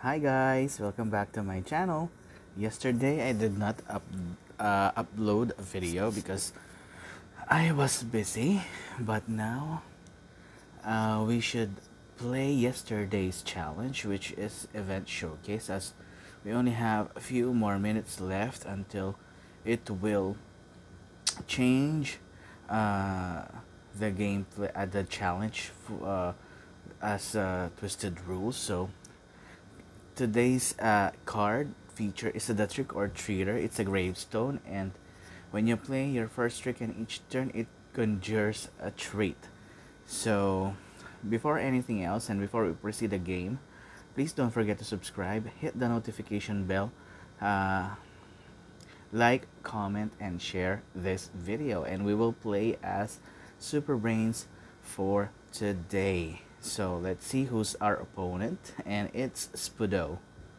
Hi guys, welcome back to my channel. Yesterday I did not upload a video because I was busy, but now we should play yesterday's challenge, which is event showcase, as we only have a few more minutes left until it will change uh, the gameplay, the challenge as twisted rules. So today's card feature is the trick or treater. It's a gravestone, and when you play your first trick in each turn, it conjures a treat. So, before anything else and before we proceed the game, please don't forget to subscribe, hit the notification bell, uh, like, comment, and share this video, and we will play as Super Brains for today. So let's see who's our opponent, and it's Spudo.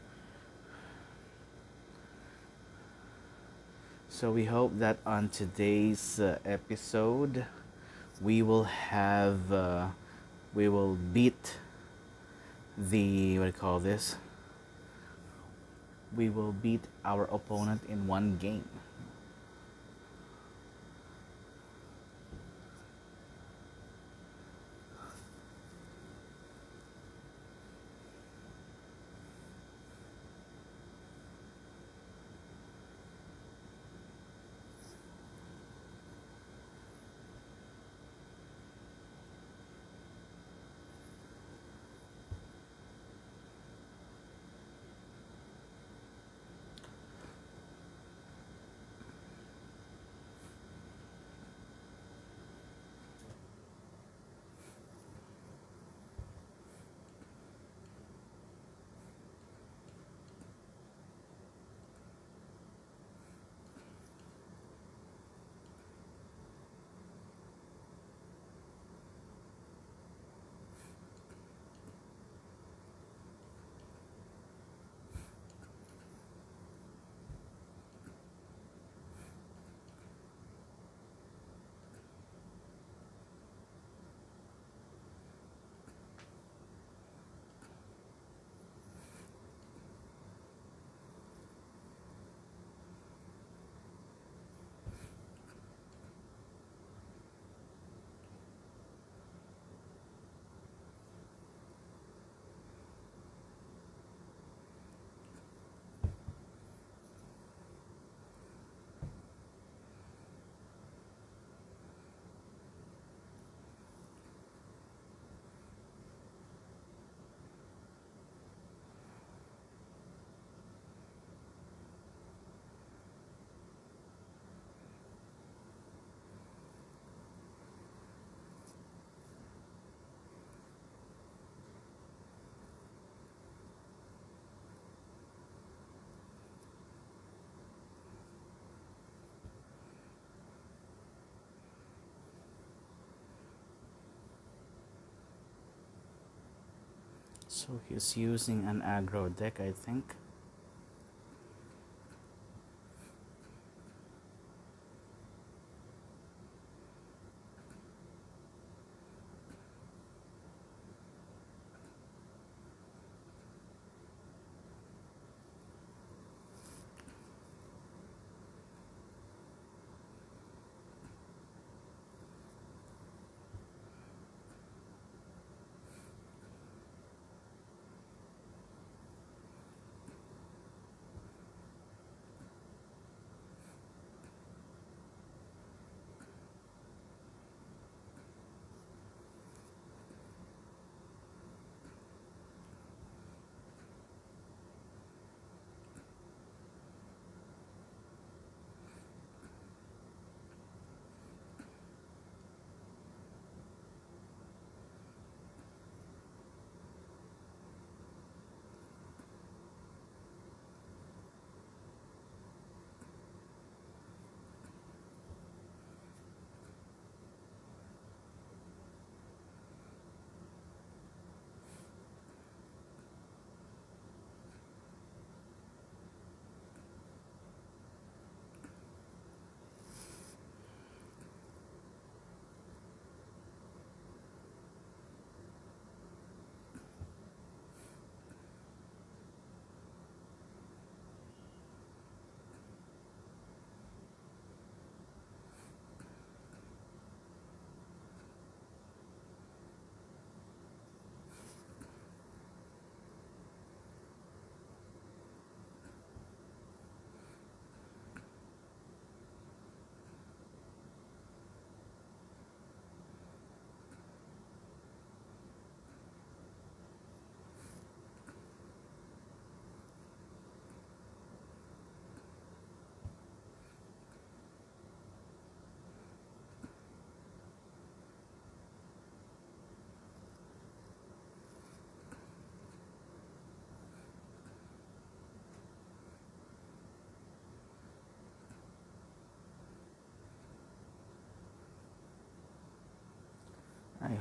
So we hope that on today's episode, we will have we will beat the what do you call this? We will beat our opponent in one game. So he's using an aggro deck, I think.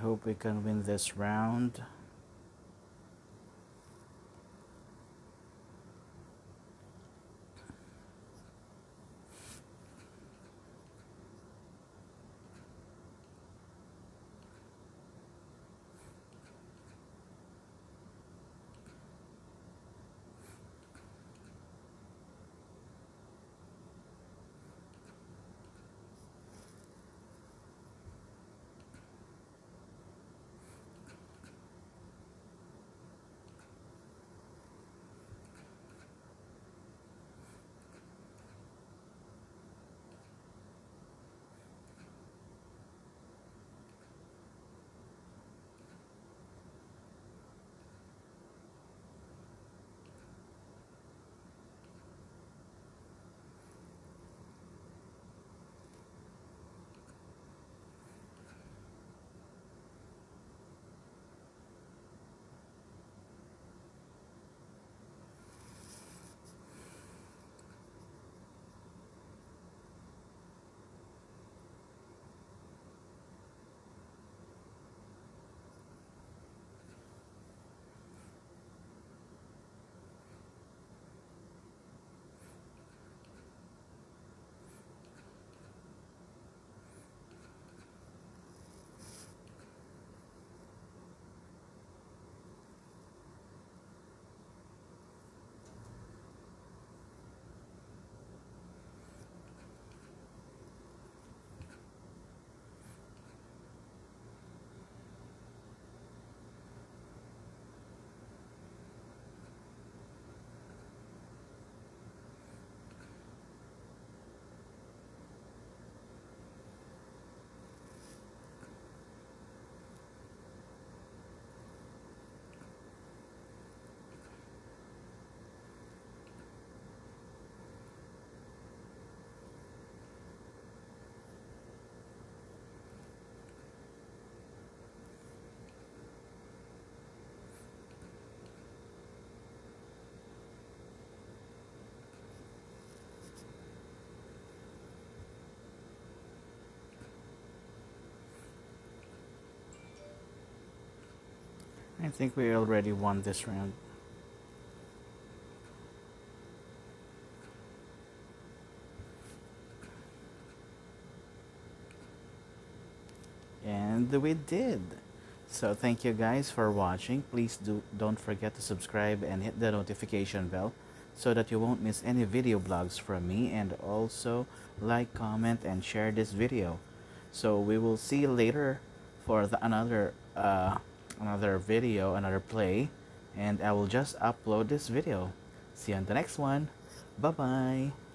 hope we can win this round. I think we already won this round. And we did. So thank you guys for watching. Please don't forget to subscribe and hit the notification bell so that you won't miss any video blogs from me, and also like, comment, and share this video. So we will see you later for another video, another play, and I will just upload this video. See you on the next one. Bye bye.